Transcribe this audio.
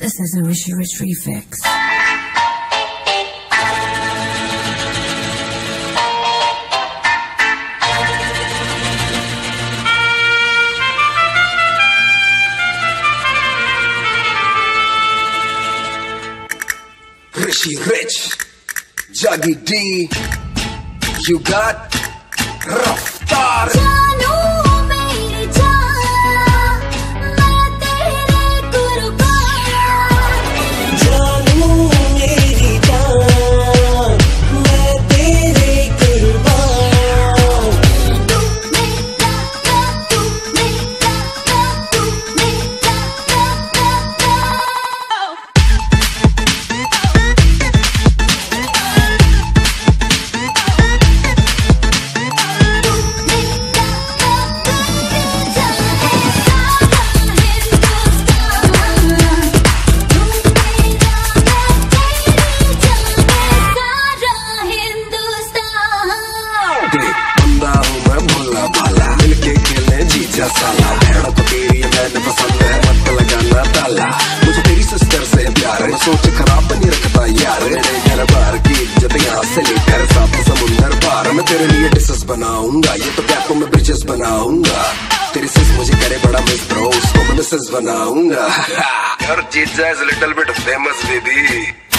This is a Rishi Rich Refix. Rishi Rich, Jaggy D, you got Raftaar. साला भेड़ा तो तेरी मैंने पसंद है, मत लगाना ताला। मुझे तेरी सिस्टर से प्यार है, सोच खराब नहीं रखता यार। मेरे घर बार की इज्जत यहाँ से लेकर सात समुंदर पार। मैं तेरे लिए डिशेस बनाऊंगा, ये तो गैपों में ब्रिजेस बनाऊंगा। तेरी सिस मुझे करे बड़ा मिस ब्रो, उसको मैं मिसेस बनाऊंगा। Your जीजा is a little bit famous baby.